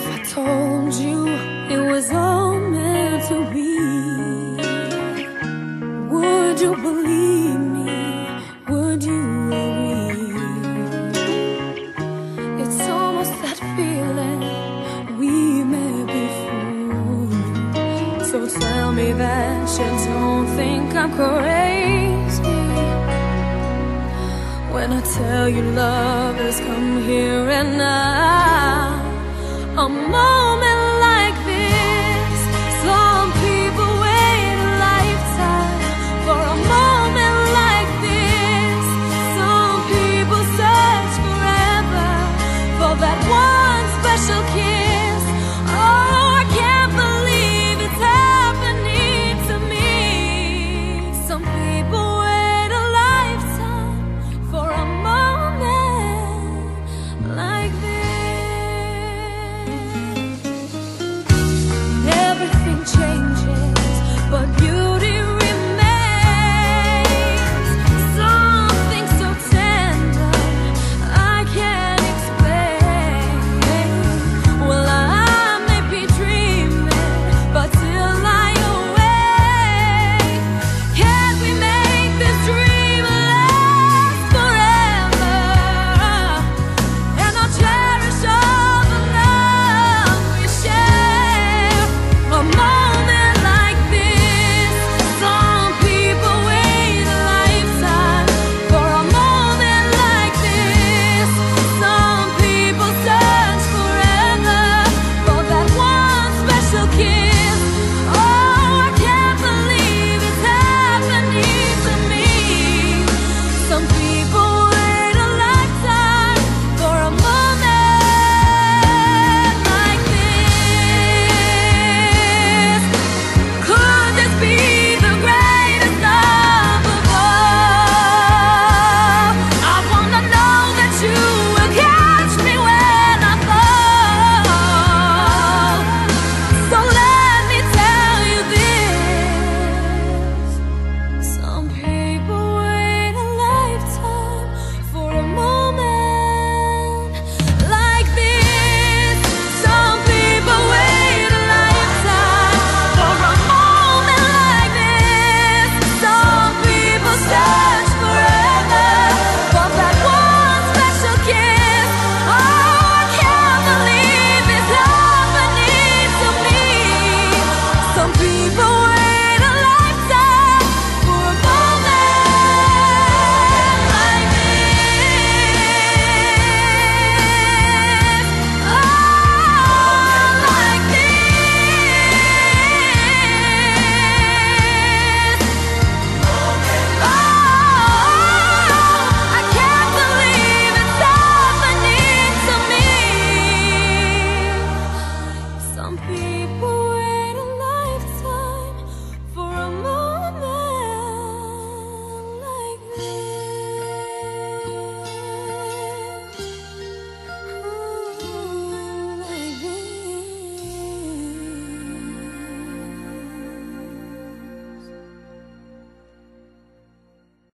I told you it was all meant to be, would you believe me? Would you agree? It's almost that feeling we may be fools. So tell me that you don't think I'm crazy when I tell you love has come here and now. A moment